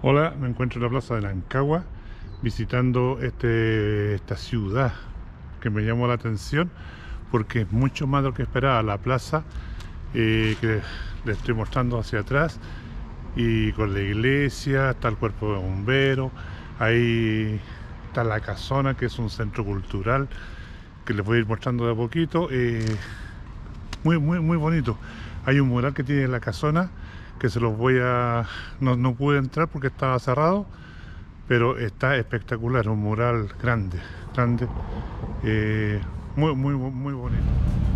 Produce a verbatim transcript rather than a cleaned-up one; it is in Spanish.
Hola, me encuentro en la plaza de Rancagua visitando este, esta ciudad que me llamó la atención porque es mucho más de lo que esperaba. La plaza eh, que le estoy mostrando hacia atrás y con la iglesia, está el cuerpo de bomberos, ahí está la casona que es un centro cultural que les voy a ir mostrando de a poquito. Eh, muy, muy, muy bonito. Hay un mural que tiene la casona que se los voy a... No, no pude entrar porque estaba cerrado, pero está espectacular, un mural grande, grande, eh, muy, muy, muy bonito.